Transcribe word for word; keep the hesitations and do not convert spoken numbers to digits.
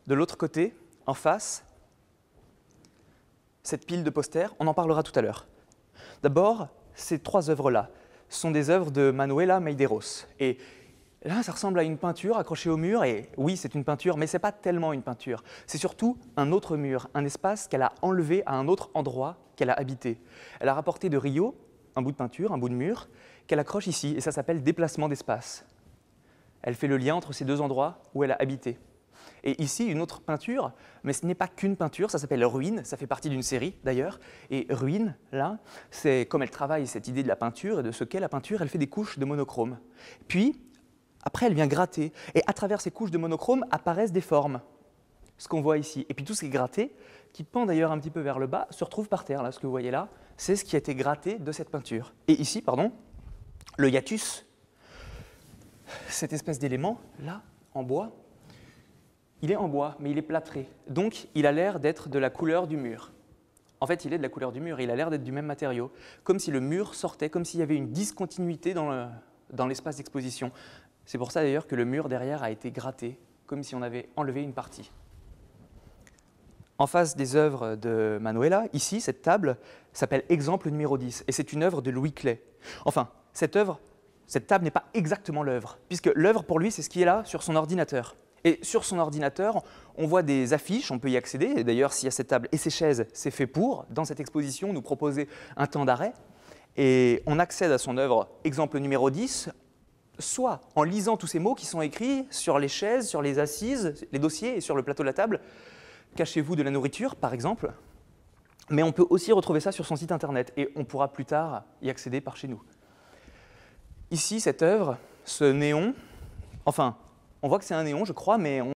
de l'autre côté, en face, cette pile de posters, on en parlera tout à l'heure. D'abord, ces trois œuvres-là sont des œuvres de Manuela Medeiros. Et là, ça ressemble à une peinture accrochée au mur, et oui, c'est une peinture, mais ce n'est pas tellement une peinture. C'est surtout un autre mur, un espace qu'elle a enlevé à un autre endroit qu'elle a habité. Elle a rapporté de Rio un bout de peinture, un bout de mur, qu'elle accroche ici, et ça s'appelle déplacement d'espace. Elle fait le lien entre ces deux endroits où elle a habité. Et ici, une autre peinture, mais ce n'est pas qu'une peinture, ça s'appelle Ruine, ça fait partie d'une série d'ailleurs. Et Ruine, là, c'est comme elle travaille cette idée de la peinture et de ce qu'est la peinture, elle fait des couches de monochrome. Puis, après, elle vient gratter, et à travers ces couches de monochrome apparaissent des formes, ce qu'on voit ici. Et puis tout ce qui est gratté, qui pend d'ailleurs un petit peu vers le bas, se retrouve par terre. Là, ce que vous voyez là, c'est ce qui a été gratté de cette peinture. Et ici, pardon, le hiatus, cette espèce d'élément, là, en bois, il est en bois, mais il est plâtré. Donc, il a l'air d'être de la couleur du mur. En fait, il est de la couleur du mur, il a l'air d'être du même matériau. Comme si le mur sortait, comme s'il y avait une discontinuité dans le, dans l'espace d'exposition. C'est pour ça d'ailleurs que le mur derrière a été gratté, comme si on avait enlevé une partie. En face des œuvres de Manuela, ici, cette table s'appelle Exemple numéro dix, et c'est une œuvre de Louis Klee. Enfin, cette œuvre, cette table n'est pas exactement l'œuvre, puisque l'œuvre pour lui, c'est ce qui est là sur son ordinateur. Et sur son ordinateur, on voit des affiches, on peut y accéder. Et d'ailleurs, s'il y a cette table et ces chaises, c'est fait pour, dans cette exposition, nous proposer un temps d'arrêt. Et on accède à son œuvre Exemple numéro dix, soit en lisant tous ces mots qui sont écrits sur les chaises, sur les assises, les dossiers et sur le plateau de la table. Cachez-vous de la nourriture, par exemple. Mais on peut aussi retrouver ça sur son site internet et on pourra plus tard y accéder par chez nous. Ici, cette œuvre, ce néon, enfin, on voit que c'est un néon, je crois, mais on